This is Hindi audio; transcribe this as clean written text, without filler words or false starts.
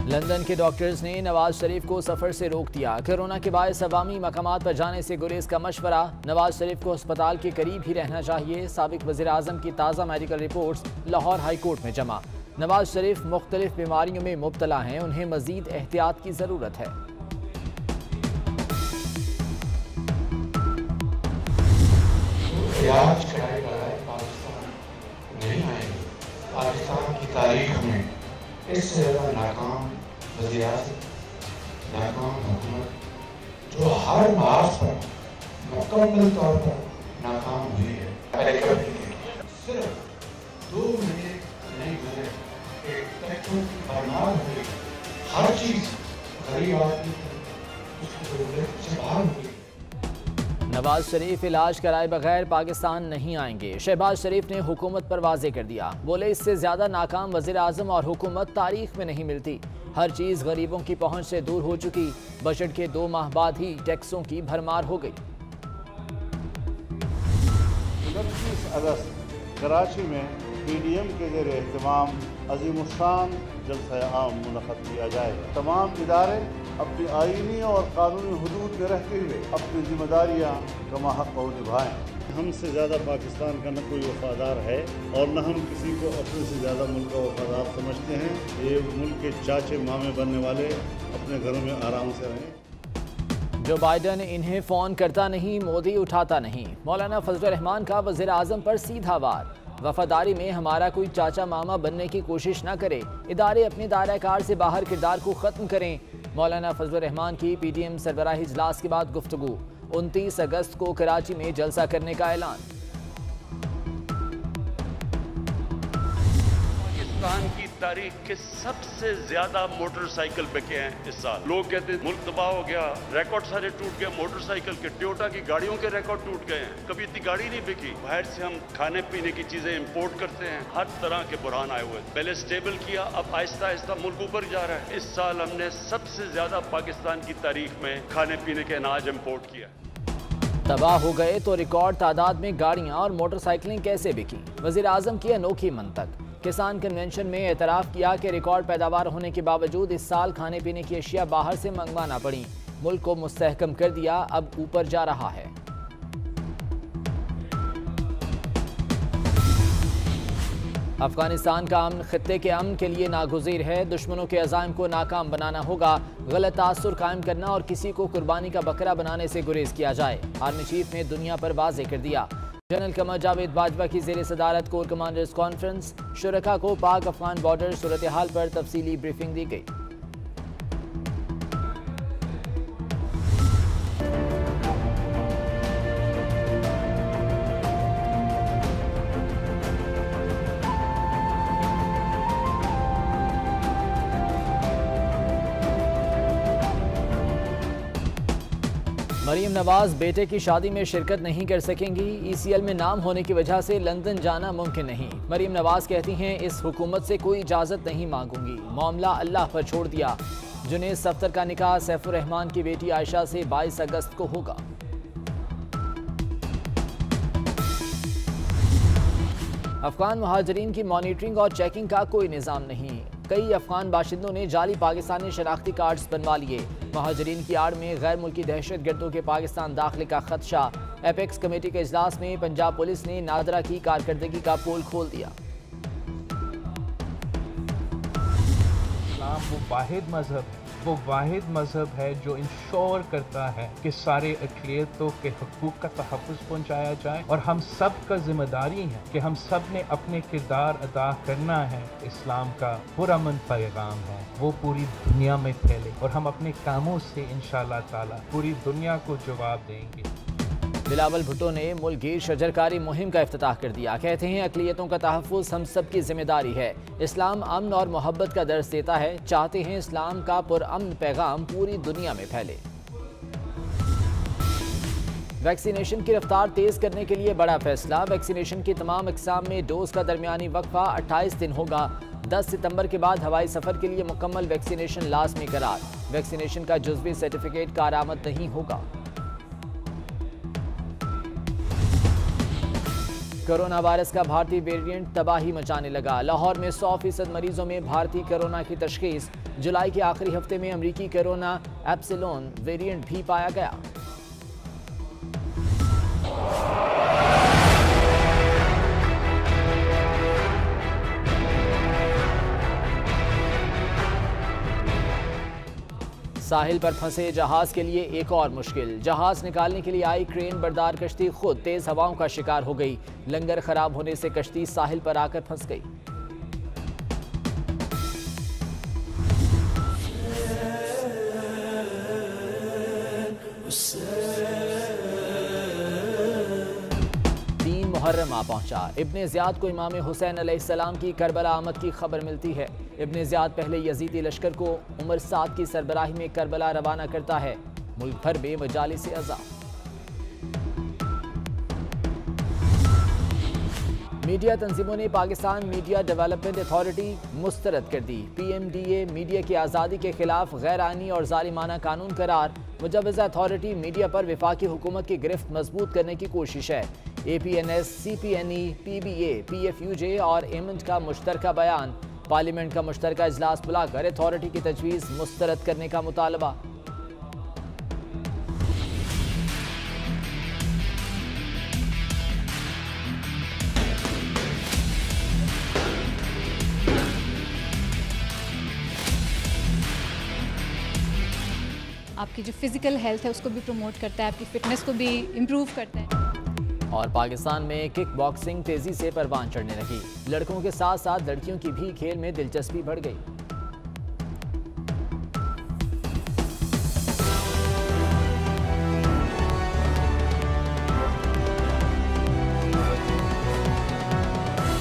लंदन के डॉक्टर्स ने नवाज शरीफ को सफर से रोक दिया। कोरोना के बायस अवामी मकामात पर जाने से गुरेज का मशवरा। नवाज शरीफ को अस्पताल के करीब ही रहना चाहिए। साबिक वज़ीर आज़म की ताज़ा medical reports Lahore high court में जमा। नवाज शरीफ मुख्तलिफ बीमारियों में मुब्तला हैं, उन्हें मजीद एहतियात की ज़रूरत है। पाकिस्तान की तारीख में इससे ज़्यादा नाकाम वज़ीर आज़म, नाकाम हुकूमत जो हर मार्च पर मुकम्मल तौर पर नाकाम हुई है। पहले कभी सिर्फ 2 महीने नहीं गुजरे कि टैक्सों की बर्बाद हुई, हर चीज़ गरीब आदमी उसकी ज़रूरत से बाहर हुई। नवाज शरीफ इलाज कराए बगैर पाकिस्तान नहीं आएंगे। शहबाज शरीफ ने हुकूमत पर वाजे कर दिया। बोले, इससे ज्यादा नाकाम वज़ीर आज़म और हुकूमत तारीख में नहीं मिलती। हर चीज गरीबों की पहुंच से दूर हो चुकी। बजट के 2 माह बाद ही टैक्सों की भरमार हो गई। 29 अगस्त कराची में PDM के ज़ेर एहतमाम अज़ीमुश्शान जलसा आम मुनक़द किया जाएगा। तमाम इदारे अपनी आईनी और कानूनी हुदूद में रहते हुए अपनी जिम्मेदारियाँ कमा हक़ निभाएँ। हमसे ज़्यादा पाकिस्तान का न कोई वफादार है और न हम किसी को अपने से ज़्यादा मुल्क का वफादार समझते हैं। ये मुल्क के चाचे मामे बनने वाले अपने घरों में आराम से रहें। जो बाइडन इन्हें फ़ोन करता नहीं, मोदी उठाता नहीं। मौलाना फजलुर रहमान का वज़ीर आज़म पर सीधा वार। वफादारी में हमारा कोई चाचा मामा बनने की कोशिश न करे। इदारे अपने दायरा कार से बाहर किरदार को ख़त्म करें। मौलाना फजलुर रहमान की PDM सरबराही इजलास के बाद गुफ्तगू। 29 अगस्त को कराची में जलसा करने का ऐलान। पाकिस्तान की तारीख के सबसे ज्यादा मोटरसाइकिल बिके हैं इस साल। लोग कहते हैं मुल्क तबाह हो गया, रिकॉर्ड सारे टूट गए। मोटरसाइकिल के, टोयोटा की गाड़ियों के रिकॉर्ड टूट गए हैं। कभी इतनी गाड़ी नहीं बिकी। बाहर से हम खाने पीने की चीजें इंपोर्ट करते हैं। हर तरह के बुरहान आए हुए। पहले स्टेबल किया, अब आहिस्ता आहिस्ता मुल्क ऊपर जा रहा है। इस साल हमने सबसे ज्यादा पाकिस्तान की तारीख में खाने पीने के अनाज इंपोर्ट किया। तबाह हो गए तो रिकॉर्ड तादाद में गाड़ियां और मोटरसाइकिलें कैसे बिकी? वज़ीर आज़म की अनोखी मंतक। किसान कन्वेंशन में एतराफ़ किया कि रिकॉर्ड पैदावार होने के बावजूद इस साल खाने पीने की अशिया बाहर से मंगवाना पड़ी। मुल्क को मुस्तहकम कर दिया, अब ऊपर जा रहा है। अफगानिस्तान का अमन खित्ते के अमन के लिए नागुज़ीर है। दुश्मनों के अज़ाइम को नाकाम बनाना होगा। गलत तासुर कायम करना और किसी को कुर्बानी का बकरा बनाने से गुरेज किया जाए। आर्मी चीफ ने दुनिया पर वाज़े कर दिया। जनरल कमर जावेद बाजवा की ज़ेर सदारत कोर कमांडर्स कॉन्फ्रेंस। शुरका को पाक अफगान बॉर्डर सूरत हाल पर तफसीली ब्रीफिंग दी गई। मरीम नवाज बेटे की शादी में शिरकत नहीं कर सकेंगी। ECL में नाम होने की वजह से लंदन जाना मुमकिन नहीं। मरीम नवाज कहती हैं, इस हुकूमत से कोई इजाज़त नहीं मांगूंगी, मामला अल्लाह पर छोड़ दिया। जुनैद सफ्तर का निकाह सैफुर रहमान की बेटी आयशा से 22 अगस्त को होगा। अफगान महाजरीन की मॉनिटरिंग और चेकिंग का कोई निज़ाम नहीं। कई अफगान बाशिंदों ने जाली पाकिस्तानी शनाख्ती कार्ड्स बनवा लिए। महाजरीन की आड़ में गैर मुल्की दहशत गर्दों के पाकिस्तान दाखिले का खदशा। एपेक्स कमेटी के इजलास में पंजाब पुलिस ने नादरा की कारकर्दगी का पोल खोल दिया। इस्लाम वो वाहिद मजहब है जो इंश्योर करता है कि सारे अक़लियतों के हकूक़ का तहफ़्फ़ुज़ पहुँचाया जाए और हम सब का जिम्मेदारी है कि हम सब ने अपने किरदार अदा करना है। इस्लाम का पुरअमन पैगाम है, वो पूरी दुनिया में फैले और हम अपने कामों से इंशाअल्लाह ताला पूरी दुनिया को जवाब देंगे। बिलावल भुट्टो ने मुल्कगीर शजरकारी मुहिम का इफ्तिताह कर दिया। कहते हैं, अक़लियतों का तहफ़्फ़ुज़ हम सब की जिम्मेदारी है। इस्लाम अमन और मोहब्बत का दर्स देता है। चाहते हैं इस्लाम का पुरअमन पैगाम पूरी दुनिया में फैले। वैक्सीनेशन की रफ्तार तेज़ करने के लिए बड़ा फैसला। वैक्सीनेशन की तमाम इक़साम में डोज का दरमियानी वक्फा 28 दिन होगा। 10 सितंबर के बाद हवाई सफ़र के लिए मुकम्मल वैक्सीनेशन लाज़मी करार। वैक्सीनेशन का जुज़वी सर्टिफिकेट कारआमद नहीं होगा। कोरोना वायरस का भारतीय वेरिएंट तबाही मचाने लगा। लाहौर में 100% मरीजों में भारतीय कोरोना की तशखीस। जुलाई के आखिरी हफ्ते में अमरीकी कोरोना एप्सिलॉन वेरिएंट भी पाया गया। साहिल पर फंसे जहाज के लिए एक और मुश्किल। जहाज निकालने के लिए आई क्रेन बरदार कश्ती खुद तेज हवाओं का शिकार हो गई। लंगर खराब होने से कश्ती साहिल पर आकर फंस गई। मुहर्रम आ पहुंचा। इब्ने ज़ियाद को इमाम हुसैन अलैहिस्सलाम की करबला आमद की खबर मिलती है। इब्ने ज़ियाद पहले यजीदी लश्कर को उमर साद की सरबराही में करबला रवाना करता है। मुल्क भर में मजालिस अज़ा। मीडिया तंजीमों ने पाकिस्तान मीडिया डेवलपमेंट अथॉरिटी मुस्तरद कर दी। PMDA मीडिया की आज़ादी के खिलाफ गैर आईनी और जालिमाना कानून करार। मुजव्वज़ा अथॉरिटी मीडिया पर वफाकी हुकूमत की गिरफ्त मजबूत करने की कोशिश है। APNS, CPNE, PBA, PFUJ और एमंट का मुश्तरका बयान। पार्लियामेंट का मुश्तरका इजलास बुलाकर अथॉरिटी की तजवीज़ मुस्तरद करने का मुतालबा। आपकी जो फिजिकल हेल्थ है उसको भी प्रमोट करता है, आपकी फिटनेस को भी इम्प्रूव करता है। और पाकिस्तान में किक बॉक्सिंग तेजी से परवान चढ़ने लगी। लड़कों के साथ साथ लड़कियों की भी खेल में दिलचस्पी बढ़ गई।